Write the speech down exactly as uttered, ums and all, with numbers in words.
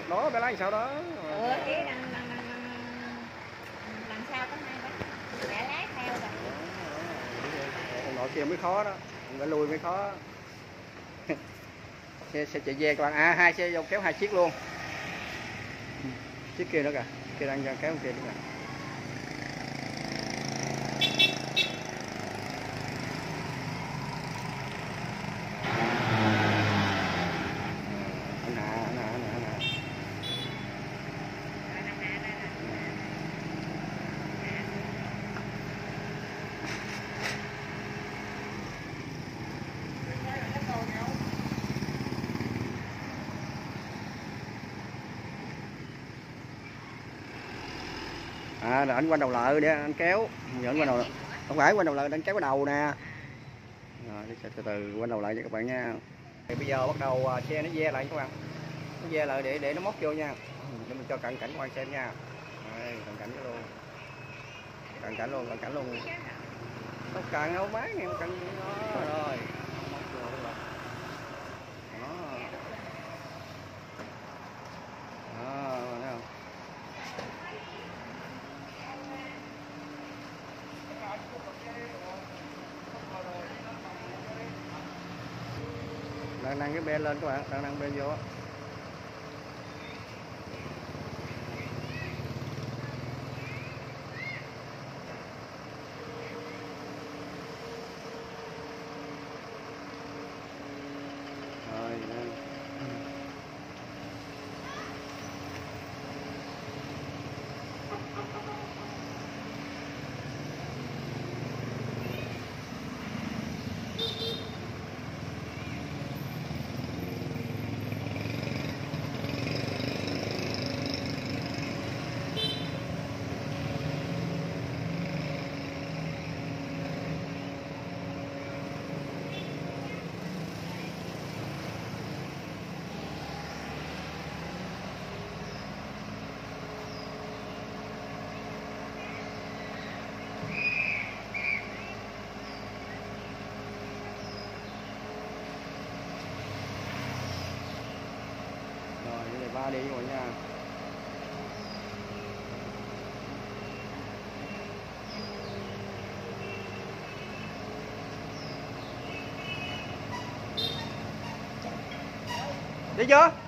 Đó bé lái sao đó. Ừ, cái đằng đằng đằng đằng sau có hai bánh mẹ lái theo rồi. Còn nội kia mới khó đó, phải lui mới khó. xe xe chạy ve các bạn, à hai xe vô kéo hai chiếc luôn. Chiếc kia nữa kìa, kia đang kéo kia nữa kìa. À, là anh quanh đầu lợi để anh kéo, dẫn quanh đầu, không phải quanh đầu lợi anh kéo cái đầu nè. Rồi từ từ quanh đầu lại cho các bạn nha. Thì bây giờ bắt đầu xe nó ve lại các bạn, nó ve lại để để nó móc vô nha, để mình cho cận cảnh các bạn xem nha. Đây, cận cảnh luôn, cận cảnh luôn, cận cảnh luôn. Nó cận đâu bán nghe cận đó rồi. Đang nâng cái be lên các bạn, đang nâng be vô. Rồi, rồi. Ba đi rồi nha. Đi chưa?